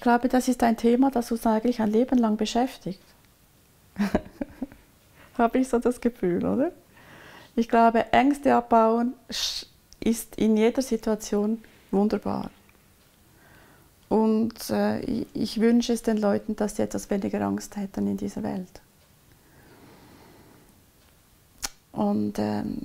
glaube, das ist ein Thema, das uns eigentlich ein Leben lang beschäftigt. Habe ich so das Gefühl, oder? Ich glaube, Ängste abbauen ist in jeder Situation wunderbar. Und ich wünsche es den Leuten, dass sie etwas weniger Angst hätten in dieser Welt. Und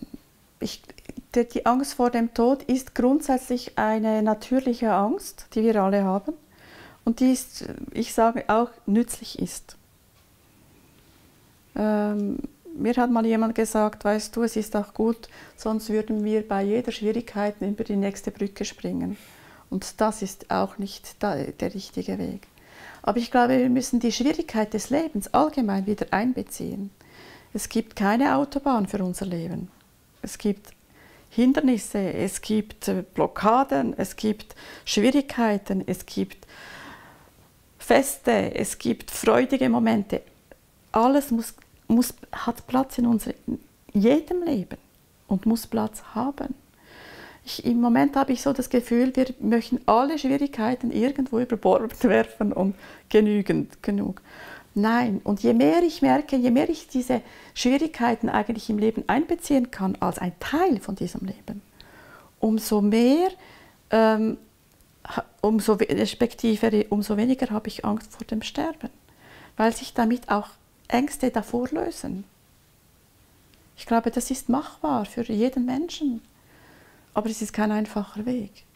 die Angst vor dem Tod ist grundsätzlich eine natürliche Angst, die wir alle haben. Und die ist, ich sage auch, nützlich ist. Mir hat mal jemand gesagt, weißt du, es ist auch gut, sonst würden wir bei jeder Schwierigkeit über die nächste Brücke springen. Und das ist auch nicht der richtige Weg. Aber ich glaube, wir müssen die Schwierigkeit des Lebens allgemein wieder einbeziehen. Es gibt keine Autobahn für unser Leben. Es gibt Hindernisse, es gibt Blockaden, es gibt Schwierigkeiten, es gibt Feste, es gibt freudige Momente. Alles hat Platz in jedem Leben und muss Platz haben. Im Moment habe ich so das Gefühl, wir möchten alle Schwierigkeiten irgendwo über Bord werfen und genug. Nein, und je mehr ich merke, je mehr ich diese Schwierigkeiten eigentlich im Leben einbeziehen kann, als ein Teil von diesem Leben, umso mehr, umso weniger habe ich Angst vor dem Sterben, weil sich damit auch Ängste davor lösen. Ich glaube, das ist machbar für jeden Menschen, aber es ist kein einfacher Weg.